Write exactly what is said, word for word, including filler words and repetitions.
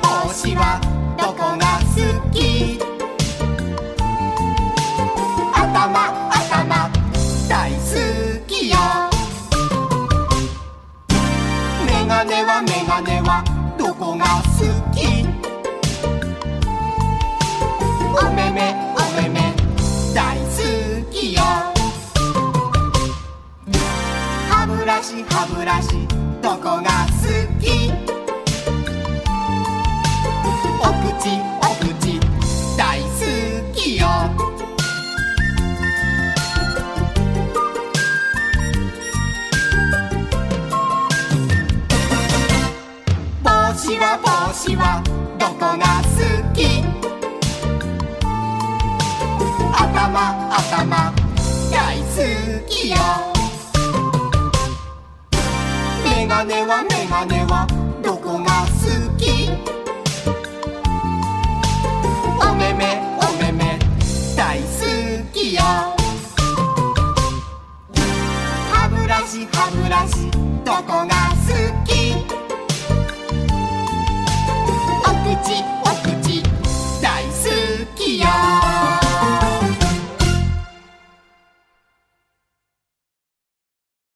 帽子はどこが好き？頭頭大好きよ。メガネはメガネはどこが好き？おめめおめめ大好きよ。歯ブラシ歯ブラシどこが好き？お口お口大好きよ。帽子は帽子はどこが好き？頭頭大好きよ。メガネはメガネは